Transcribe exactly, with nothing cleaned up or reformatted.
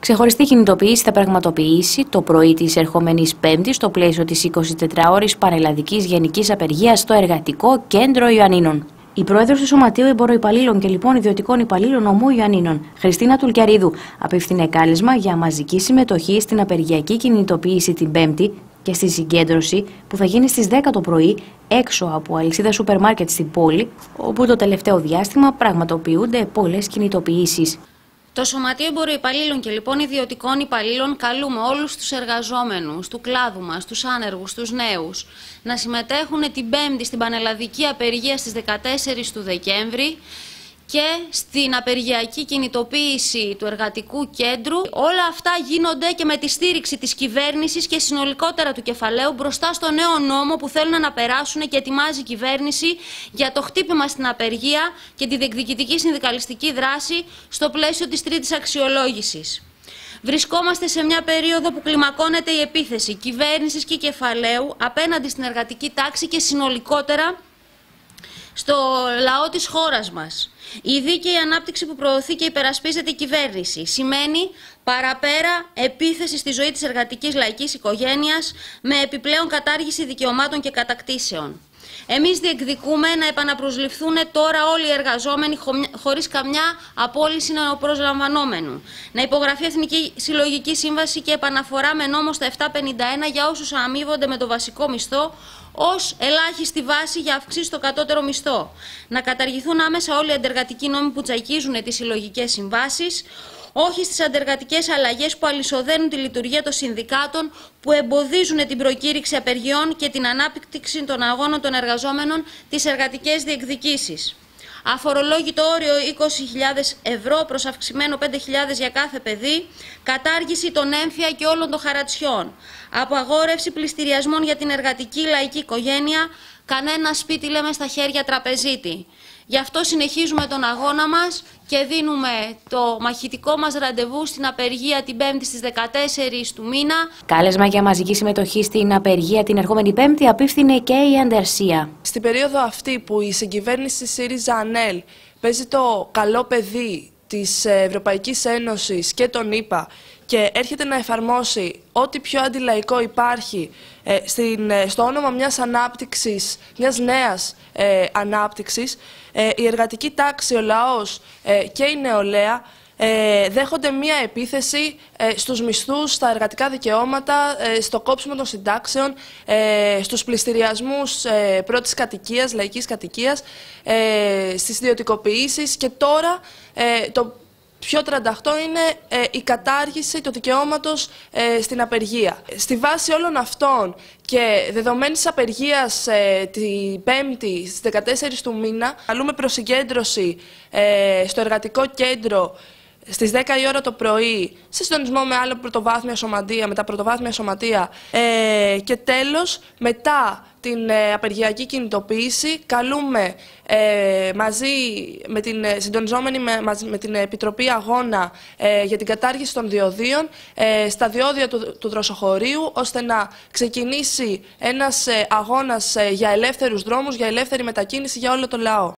Ξεχωριστή κινητοποίηση θα πραγματοποιήσει το πρωί της ερχόμενης Πέμπτης στο πλαίσιο της εικοσιτετράωρης πανελλαδικής γενικής απεργίας στο Εργατικό Κέντρο Ιωαννίνων. Η πρόεδρος του Σωματείου Εμποροϊπαλλήλων και λοιπόν Ιδιωτικών Υπαλλήλων Ομού Ιωαννίνων, Χριστίνα Τουλκιαρίδου, απίφθινε κάλεσμα για μαζική συμμετοχή στην απεργιακή κινητοποίηση την Πέμπτη και στη συγκέντρωση που θα γίνει στις δέκα το πρωί έξω από αλυσίδα σούπερ μάρκετ στην πόλη, όπου το τελευταίο διάστημα πραγματοποιούνται πολλές κινητοποιήσεις. Το Σωματείο Εμποροϊπαλλήλων και λοιπόν Ιδιωτικών Υπαλλήλων καλούμε όλους τους εργαζόμενους του κλάδου μας, τους άνεργους, τους νέους, να συμμετέχουν την Πέμπτη στην πανελλαδική απεργία στις δεκατέσσερις του Δεκέμβρη και στην απεργιακή κινητοποίηση του Εργατικού Κέντρου. Όλα αυτά γίνονται και με τη στήριξη της κυβέρνησης και συνολικότερα του κεφαλαίου μπροστά στο νέο νόμο που θέλουν να περάσουν και ετοιμάζει η κυβέρνηση για το χτύπημα στην απεργία και τη διεκδικητική συνδικαλιστική δράση στο πλαίσιο της τρίτης αξιολόγησης. Βρισκόμαστε σε μια περίοδο που κλιμακώνεται η επίθεση κυβέρνησης και κεφαλαίου απέναντι στην εργατική τάξη και συνολικότερα στο λαό της χώρας μας. Η δίκαιη ανάπτυξη που προωθεί και υπερασπίζεται η κυβέρνηση σημαίνει παραπέρα επίθεση στη ζωή της εργατικής λαϊκής οικογένειας με επιπλέον κατάργηση δικαιωμάτων και κατακτήσεων. Εμείς διεκδικούμε να επαναπροσληφθούν τώρα όλοι οι εργαζόμενοι χωρίς καμιά απόλυση νεοπροσλαμβανόμενου. Να υπογραφεί Εθνική Συλλογική Σύμβαση και επαναφορά με νόμο στα επτακόσια πενήντα ένα για όσους αμείβονται με το βασικό μισθό ως ελάχιστη βάση για αυξήσει στο κατώτερο μισθό. Να καταργηθούν άμεσα όλοι οι αντεργατικοί νόμοι που τσακίζουν τις συλλογικές συμβάσεις, όχι στις αντεργατικές αλλαγές που αλυσοδένουν τη λειτουργία των συνδικάτων, που εμποδίζουν την προκήρυξη απεργιών και την ανάπτυξη των αγώνων των εργαζόμενων τις εργατικές διεκδικήσεις. Αφορολόγητο όριο είκοσι χιλιάδες ευρώ προς αυξημένο πέντε χιλιάδες για κάθε παιδί, κατάργηση των έμφυα και όλων των χαρατσιών, απαγόρευση πληστηριασμών για την εργατική λαϊκή οικογένεια, κανένα σπίτι λέμε στα χέρια τραπεζίτη. Γι' αυτό συνεχίζουμε τον αγώνα μας και δίνουμε το μαχητικό μας ραντεβού στην απεργία την Πέμπτη στις δεκατέσσερις του μήνα. Κάλεσμα για μαζική συμμετοχή στην απεργία την ερχόμενη Πέμπτη απίφθινε και η Αντερσία. Στην περίοδο αυτή που η συγκυβέρνηση ΣΥΡΙΖΑ-ΑΝΕΛ παίζει το καλό παιδί της Ευρωπαϊκής Ένωσης και των ΗΠΑ και έρχεται να εφαρμόσει ό,τι πιο αντιλαϊκό υπάρχει ε, στην, ε, στο όνομα μιας ανάπτυξης, μιας νέας ε, ανάπτυξης, ε, η εργατική τάξη, ο λαός ε, και η νεολαία ε, δέχονται μία επίθεση ε, στους μισθούς, στα εργατικά δικαιώματα, ε, στο κόψιμο των συντάξεων, ε, στους πληστηριασμούς ε, πρώτης κατοικίας, λαϊκής κατοικίας, ε, στις ιδιωτικοποιήσεις και τώρα ε, το πιο τρανταχτό είναι ε, η κατάργηση του δικαιώματος ε, στην απεργία. Στη βάση όλων αυτών και δεδομένης απεργίας ε, την Πέμπτη στις δεκατέσσερις του μήνα, καλούμε προσυγκέντρωση ε, στο Εργατικό Κέντρο στις δέκα η ώρα το πρωί, σε συντονισμό με άλλο πρωτοβάθμια σωματεία, με τα πρωτοβάθμια σωματεία ε, και τέλος, μετά την ε, απεργιακή κινητοποίηση, καλούμε ε, μαζί με την ε, συντονιζόμενη με, μαζί, με την Επιτροπή Αγώνα ε, για την κατάργηση των διοδίων ε, στα διόδια του, του δροσοχωρίου, ώστε να ξεκινήσει ένας ε, αγώνας ε, για ελεύθερους δρόμους, για ελεύθερη μετακίνηση για όλο το λαό.